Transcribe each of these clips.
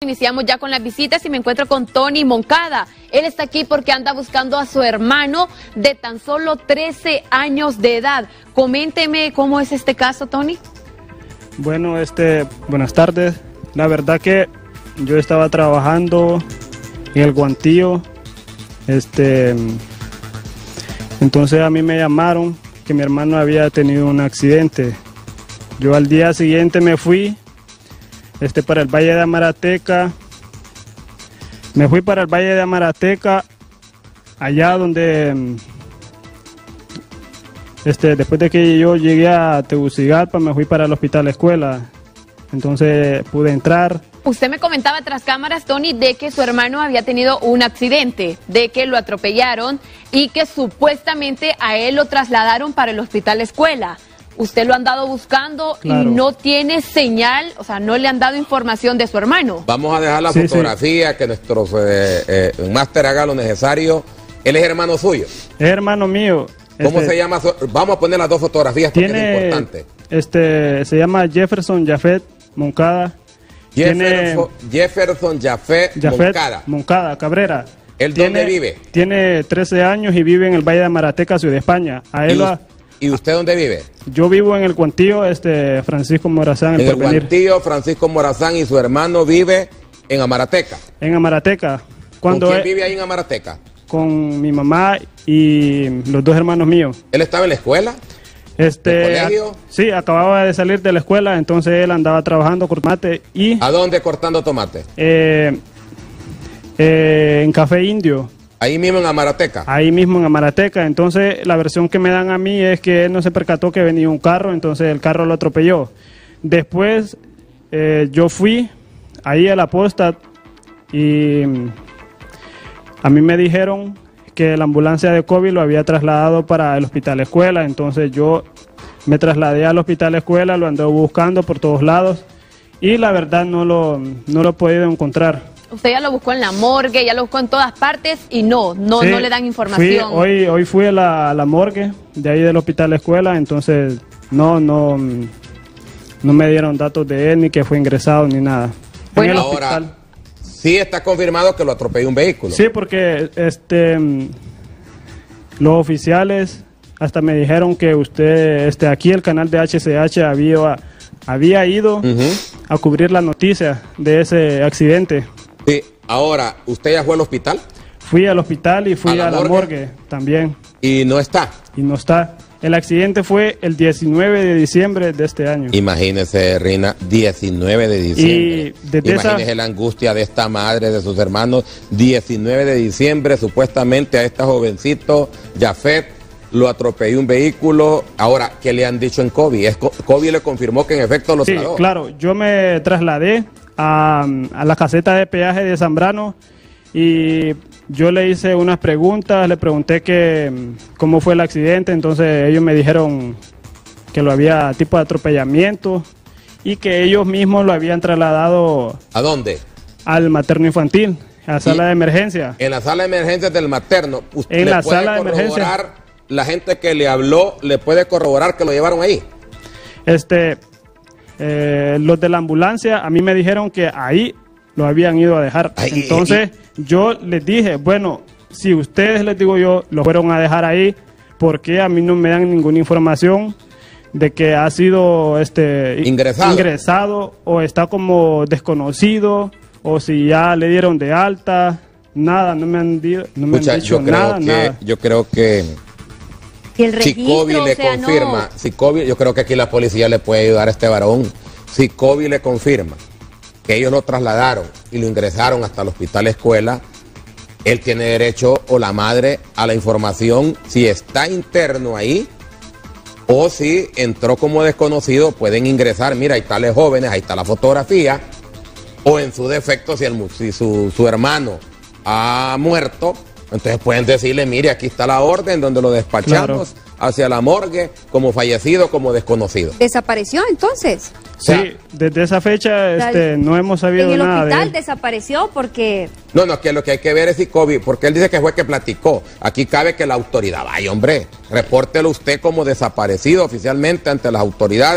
Iniciamos ya con las visitas y me encuentro con Tony Moncada. Él está aquí porque anda buscando a su hermano de tan solo 13 años de edad. Coménteme cómo es este caso, Tony. Bueno, buenas tardes. La verdad que yo estaba trabajando en el Guantillo. Entonces a mí me llamaron que mi hermano había tenido un accidente. Yo al día siguiente me fui para el Valle de Amarateca. Me fui para el Valle de Amarateca, allá donde, después de que yo llegué a Tegucigalpa, me fui para el Hospital Escuela. Entonces pude entrar. Usted me comentaba tras cámaras, Tony, de que su hermano había tenido un accidente, de que lo atropellaron y que supuestamente a él lo trasladaron para el Hospital Escuela. Usted lo ha andado buscando, claro, y no tiene señal, o sea, no le han dado información de su hermano. Vamos a dejar la fotografía, que nuestro máster haga lo necesario. ¿Él es hermano suyo? Es hermano mío. ¿Cómo se llama? Vamos a poner las dos fotografías porque es importante. Se llama Jefferson Jafet Moncada. Jefferson Jafet Moncada. Moncada, Cabrera. ¿Él dónde vive? Tiene 13 años y vive en el Valle de Amarateca, Ciudad de España. ¿Y usted dónde vive? Yo vivo en el Guantillo, Francisco Morazán. En el Guantillo, Francisco Morazán, y su hermano vive en Amarateca. En Amarateca. ¿Con quién vive ahí en Amarateca? Con mi mamá y los dos hermanos míos. ¿Él estaba en la escuela? ¿En el colegio? Sí, acababa de salir de la escuela, entonces él andaba trabajando con tomate y... ¿A dónde cortando tomate? En Café Indio. Ahí mismo en Amarateca. Ahí mismo en Amarateca. Entonces la versión que me dan a mí es que él no se percató que venía un carro, entonces el carro lo atropelló. Después yo fui ahí a la posta y a mí me dijeron que la ambulancia de COVID lo había trasladado para el Hospital Escuela. Entonces yo me trasladé al Hospital Escuela, lo andé buscando por todos lados y la verdad no lo he podido encontrar. Usted ya lo buscó en la morgue, ya lo buscó en todas partes y no le dan información. Hoy fui a la morgue de ahí del Hospital Escuela, entonces no me dieron datos de él, ni que fue ingresado, ni nada. Bueno, ahora sí está confirmado que lo atropelló un vehículo. Sí, porque los oficiales hasta me dijeron que usted, aquí el canal de HCH había ido a cubrir la noticia de ese accidente. Sí, ahora, ¿usted ya fue al hospital? Fui al hospital y fui a la morgue también. ¿Y no está? Y no está. El accidente fue el 19 de diciembre de este año. Imagínese, Rina, 19 de diciembre. Imagínese la angustia de esta madre, de sus hermanos. 19 de diciembre, supuestamente a este jovencito, Jafet, lo atropelló un vehículo. Ahora, ¿qué le han dicho en COVID? COVID le confirmó que en efecto lo trasladó. Sí, claro. Yo me trasladé a la caseta de peaje de Zambrano y yo le hice unas preguntas, le pregunté cómo fue el accidente, entonces ellos me dijeron que lo había tipo de atropellamiento y que ellos mismos lo habían trasladado. ¿A dónde? Al materno infantil, a la sala de emergencia. En la sala de emergencia del materno. ¿Usted en la puede sala de emergencia. La gente que le habló le puede corroborar que lo llevaron ahí? Los de la ambulancia a mí me dijeron que ahí lo habían ido a dejar. Entonces yo les dije, bueno, si ustedes, les digo yo, lo fueron a dejar ahí, ¿por qué a mí no me dan ninguna información de que ha sido ingresado o está como desconocido o si ya le dieron de alta? Nada, no me han dicho nada. Yo creo que si COVID le confirma, si COVID, yo creo que aquí la policía le puede ayudar a este varón. Si COVID le confirma que ellos lo trasladaron y lo ingresaron hasta el Hospital Escuela, él tiene derecho, o la madre, a la información si está interno ahí o si entró como desconocido. Pueden ingresar, mira, hay tales jóvenes, ahí está la fotografía, o en su defecto, si su hermano ha muerto, entonces pueden decirle, mire, aquí está la orden donde lo despachamos hacia la morgue como fallecido, como desconocido. ¿Desapareció entonces? Sí, desde esa fecha no hemos sabido nada de él. ¿En el hospital desapareció? Porque... No, que lo que hay que ver es si COVID, porque él dice que fue que platicó. Aquí cabe que la autoridad, vaya hombre, repórtelo usted como desaparecido oficialmente ante las autoridades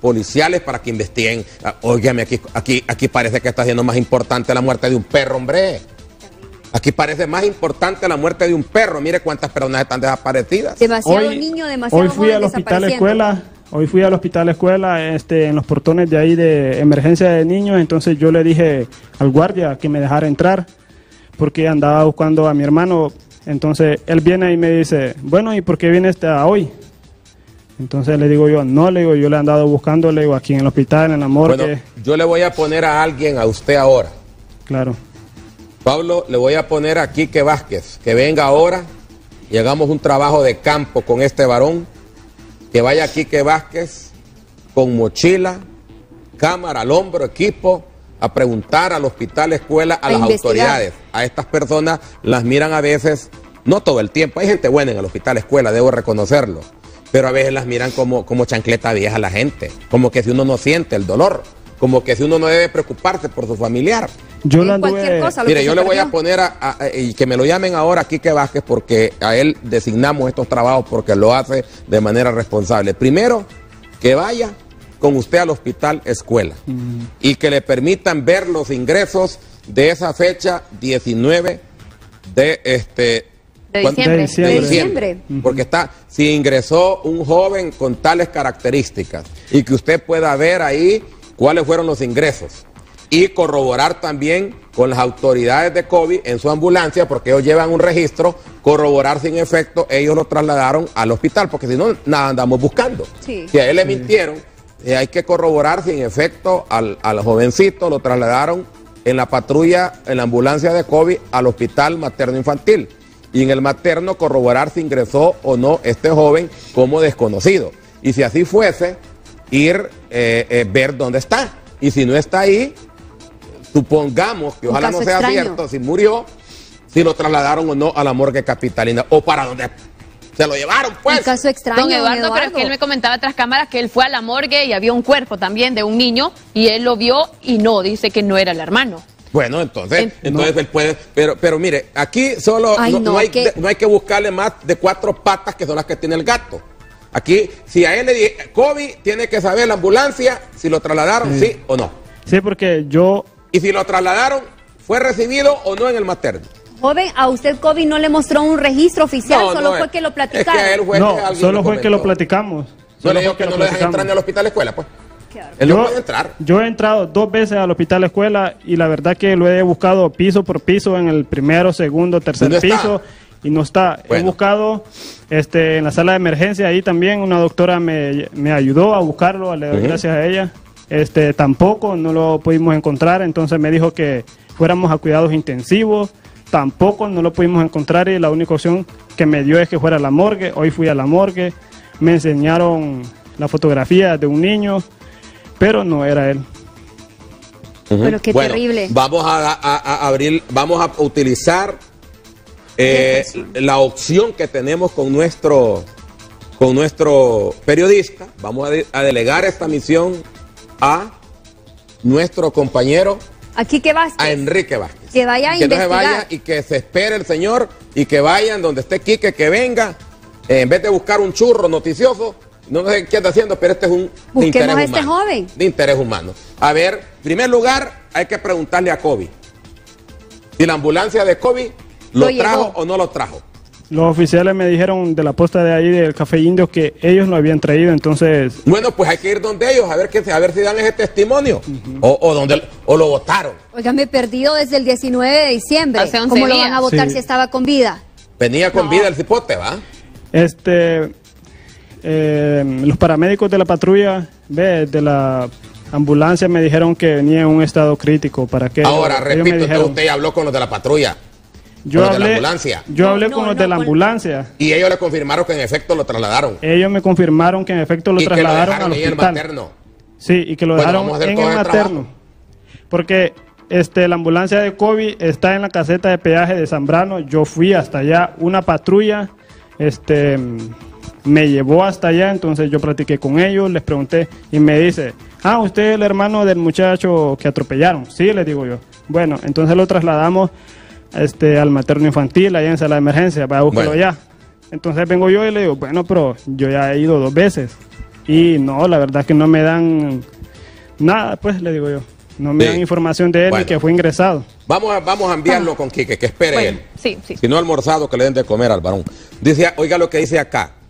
policiales para que investiguen. Óigame, aquí parece que está siendo más importante la muerte de un perro, hombre. Aquí parece más importante la muerte de un perro. Mire cuántas personas están desaparecidas. Demasiado niño, demasiado Hoy fui al hospital escuela. Hoy fui al hospital escuela, en los portones de ahí de emergencia de niños. Entonces yo le dije al guardia que me dejara entrar porque andaba buscando a mi hermano. Entonces él viene y me dice, bueno, ¿y por qué viene hoy? Entonces le digo yo, no, le digo, yo le he andado buscando, le digo, aquí en el hospital, en la morgue. Bueno, yo le voy a poner a alguien, a usted ahora. Claro. Pablo, le voy a poner a Quique Vázquez, que venga ahora y hagamos un trabajo de campo con este varón, que vaya Quique Vázquez con mochila, cámara al hombro, equipo, a preguntar al hospital escuela, a las autoridades. A estas personas las miran a veces, no todo el tiempo, hay gente buena en el hospital escuela, debo reconocerlo, pero a veces las miran como chancleta vieja a la gente, como que si uno no siente el dolor, como que si uno no debe preocuparse por su familiar. Yo le anduve... Mire, yo le voy a poner y que me lo llamen ahora a Quique Vázquez, porque a él designamos estos trabajos porque lo hace de manera responsable. Primero, que vaya con usted al hospital escuela y que le permitan ver los ingresos de esa fecha 19 de diciembre. Porque si ingresó un joven con tales características y que usted pueda ver ahí cuáles fueron los ingresos. Y corroborar también con las autoridades de COVID en su ambulancia, porque ellos llevan un registro, corroborar si en efecto ellos lo trasladaron al hospital, porque si no, nada andamos buscando. Sí. Si a él le mintieron, hay que corroborar si en efecto al jovencito lo trasladaron en la patrulla, en la ambulancia de COVID al hospital materno infantil. Y en el materno corroborar si ingresó o no este joven como desconocido. Y si así fuese, ir ver dónde está. Y si no está ahí, supongamos que ojalá no sea cierto, si murió, si lo trasladaron o no a la morgue capitalina o para donde se lo llevaron, pues. Un caso extraño, don Eduardo, pero es que él me comentaba tras cámaras que él fue a la morgue y había un cuerpo también de un niño y él lo vio y no, dice que no era el hermano. Bueno, entonces él puede, pero mire, aquí solo no hay que buscarle más de 4 patas que son las que tiene el gato. Aquí, si a él le dije, COVID tiene que saber la ambulancia si lo trasladaron, sí o no. Sí, porque yo... Y si lo trasladaron, ¿fue recibido o no en el materno? Joven, ¿a usted COVID no le mostró un registro oficial? ¿Solo fue que lo platicaron? Es que a él fue no, solo fue que lo platicamos. ¿No le dijo que no lo dejan entrar en el hospital escuela, pues? Él no puede entrar. Yo he entrado 2 veces al hospital escuela y la verdad que lo he buscado piso por piso en el primero, segundo, tercer piso y no está. Bueno. He buscado en la sala de emergencia, ahí también una doctora me ayudó a buscarlo, le doy gracias a ella. Tampoco no lo pudimos encontrar, entonces me dijo que fuéramos a cuidados intensivos, tampoco no lo pudimos encontrar y la única opción que me dio es que fuera a la morgue. Hoy fui a la morgue, me enseñaron la fotografía de un niño, pero no era él. Pero qué terrible. Vamos vamos a utilizar la opción que tenemos con nuestro periodista. Vamos a delegar esta misión a nuestro compañero, a Quique Vázquez, a Enrique Vázquez, que vaya a investigar. No se vaya y que se espere el señor y que vayan donde esté Quique, que venga, en vez de buscar un churro noticioso, no sé qué está haciendo, pero este es un de interés a este humano, joven. De interés humano. A ver, en primer lugar, hay que preguntarle a COVID si la ambulancia de COVID lo trajo o no lo trajo. Los oficiales me dijeron de la posta de ahí del Café Indio que ellos lo habían traído, entonces... Bueno, pues hay que ir donde ellos a ver si dan ese testimonio o lo votaron. Oiga, me he perdido desde el 19 de diciembre. ¿Cómo lo van a votar si estaba con vida? Venía con vida el cipote, ¿va? Los paramédicos de la patrulla, de la ambulancia, me dijeron que venía en un estado crítico. ¿Para qué? Ahora, repito, usted habló con los de la patrulla. Yo hablé con los de la ambulancia. Y ellos le confirmaron que en efecto lo trasladaron. Ellos me confirmaron que en efecto lo trasladaron al hospital. Materno. Sí, y que lo dejaron en el materno. Porque la ambulancia de COVID está en la caseta de peaje de Zambrano. Yo fui hasta allá, una patrulla me llevó hasta allá, entonces yo platiqué con ellos, les pregunté y me dice, usted es el hermano del muchacho que atropellaron. Sí, le digo yo. Bueno, entonces lo trasladamos al materno infantil, allá en sala de emergencia, para buscarlo allá. Entonces vengo yo y le digo, bueno, pero yo ya he ido 2 veces. y no, la verdad que no me dan nada, pues le digo yo. No me dan información de él ni que fue ingresado. Vamos a enviarlo con Quique, que espere él. Sí. Si no ha almorzado, que le den de comer al varón. Dice, oiga lo que dice acá.